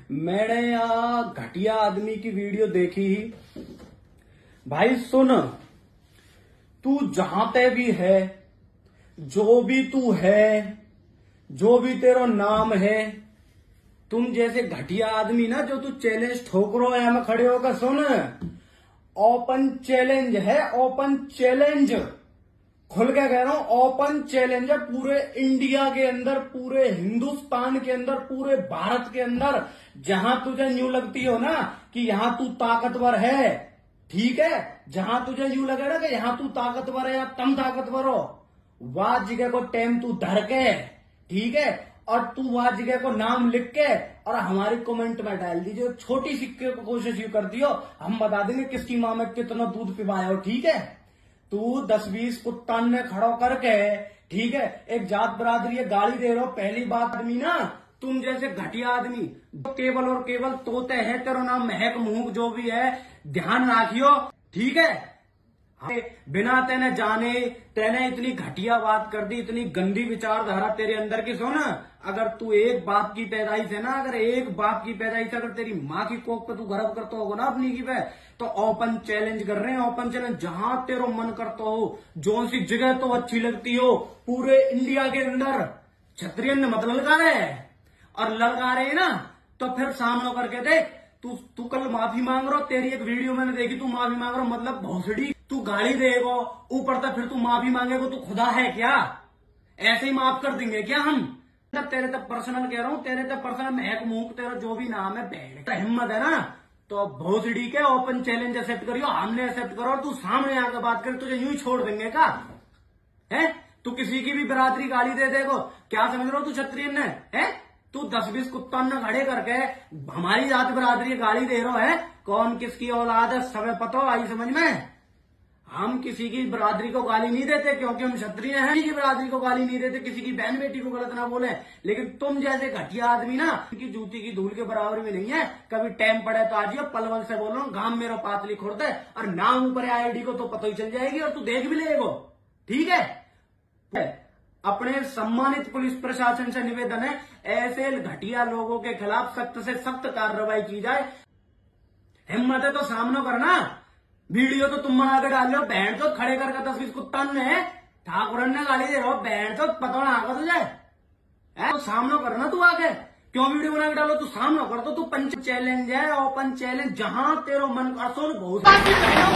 मैंने यहाँ घटिया आदमी की वीडियो देखी ही। भाई सुन, तू जहां ते भी है, जो भी तू है, जो भी तेरा नाम है, तुम जैसे घटिया आदमी ना जो तू चैलेंज ठोक रहा है, यहाँ में खड़े होकर सुन, ओपन चैलेंज है, ओपन चैलेंज, खुल के कह रहा हूं, ओपन चैलेंज है पूरे इंडिया के अंदर, पूरे हिंदुस्तान के अंदर, पूरे भारत के अंदर। जहां तुझे यूं लगती हो ना कि यहां तू ताकतवर है, ठीक है, जहां तुझे यूं लगे ना कि यहां तू ताकतवर है या तुम ताकतवर हो, वह जगह को टेम तू धर के, ठीक है, और तू वह जगह को नाम लिख के और हमारी कमेंट में डाल दीजिए। छोटी सिक्के को कोशिश यू कर दियो, हम बता देंगे किसकी मां में कितना दूध पिवाया हो, ठीक है। तू 10-20 कुत्तान ने खड़ो करके, ठीक है, एक जात बरादरी गाली दे रहे हो। पहली बात आदमी ना, तुम जैसे घटिया आदमी जो केवल और केवल तोते हैं, तेरा नाम महक मुंह जो भी है, ध्यान रखियो, ठीक है। बिना तेने जाने तेने इतनी घटिया बात कर दी, इतनी गंदी विचारधारा तेरे अंदर की। सुन, अगर तू एक बाप की पैदाइश है ना, अगर एक बाप की पैदाइश अगर तेरी माँ की कोख पे तू गर्व करता होगा ना अपनी की पे, तो ओपन चैलेंज कर रहे हैं, ओपन चैलेंज। जहां तेरा मन करता हो, जो सी जगह तो अच्छी लगती हो, पूरे इंडिया के अंदर क्षत्रिय ने मत ललका रहे, और ललका रहे ना तो फिर सामने करके देख। तू कल माफी मांग रहा, तेरी एक वीडियो मैंने देखी, तू माफी मांग रहा, मतलब भोसड़ी, तू गाली देगा ऊपर तक, फिर तू माफी मांगेगा, तू खुदा है क्या? ऐसे ही माफ कर देंगे क्या हम? तेरे तक पर्सनल कह रहा हूं, तेरे तक पर्सनल महक मुंह, तेरा जो भी नाम है, बहन हिम्मत है ना तो भोसड़ी के ओपन चैलेंज एक्सेप्ट करियो, हमने एक्सेप्ट करो, और तू सामने आकर बात कर, तुझे यूं ही छोड़ देंगे का है? तू किसी की भी बरादरी गाली दे देगो, क्या समझ रहा हो तू क्षत्रिय ने है? तू 10-20 कुत्ता न खड़े करके हमारी जात बरादरी गाली दे रहा है, कौन किसकी औलाद है सब पता हो, आई समझ में। हम किसी की बरादरी को गाली नहीं देते क्योंकि हम क्षत्रिय हैं, किसी की बरादरी को गाली नहीं देते, किसी की बहन बेटी को गलत ना बोले, लेकिन तुम जैसे घटिया आदमी ना उनकी जूती की धूल के बराबर में नहीं है। कभी टाइम पड़े तो आज पलवल से बोल रहा हूँ, गांव मेरा पातली खुर्द है, और नाम ऊपर आईडी को तो पता ही चल जाएगी, और तू देख भी लेगो, ठीक है। अपने सम्मानित पुलिस प्रशासन से निवेदन है, ऐसे घटिया लोगों के खिलाफ सख्त से सख्त कार्रवाई की जाए। हिम्मत है तो सामना करना, वीडियो तो तुम बना के डाल लो, बहन तो खड़े करके 10-20 कुत्ता ने ठाकुरन ने गाली दे रहा हो, बहन तो पता ना आगा तुझे है, तो सामना करना तू आगे, क्यों वीडियो बना के डालो? तू सामना कर तो, तू पंच चैलेंज है, ओपन चैलेंज, जहां तेरा मन असो बहुत आपके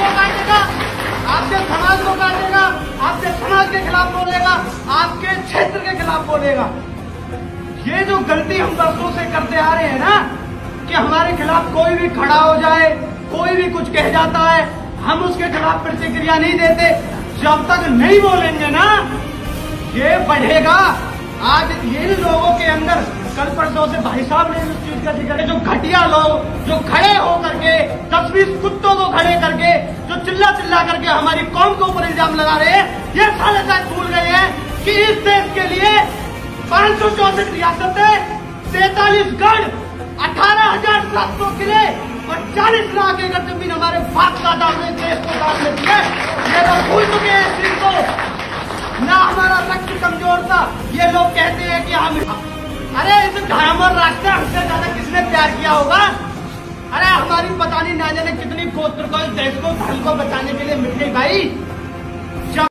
समाज को काटेगा, आपके समाज के खिलाफ बोलेगा, आपके क्षेत्र के खिलाफ बोलेगा। ये जो गलती हम वर्षों से करते आ रहे हैं ना, कि हमारे खिलाफ कोई भी खड़ा हो जाए, कोई भी कुछ कह जाता है, हम उसके खिलाफ प्रतिक्रिया नहीं देते, जब तक नहीं बोलेंगे ना ये बढ़ेगा। आज ये लोगों के अंदर, कल परसों से भाई साहब ने उस चीज का जिक्र, जो घटिया लोग जो खड़े हो करके 10-20 कुत्तों को खड़े करके जो चिल्ला चिल्ला करके हमारी कौम के ऊपर इल्जाम लगा रहे हैं, ये साले शायद भूल गए हैं कि इस देश के लिए 564 रियासतें, 43 गढ़, 18,700 किले और 40 लाख एकड़ जमीन हमारे बाप दादा ने देश को दान में दी है। ये लोग भूल चुके हैं इस चीज को, ना हमारा रक्त कमजोर था। ये लोग कहते हैं कि हम, अरे इस धर्म और राष्ट्र हमसे ज्यादा किसने प्यार किया होगा? अरे हमारी पता नहीं ना जाने कितनी गोत्र को, इस देश को, धर्म को बचाने के लिए मिल गई भाई।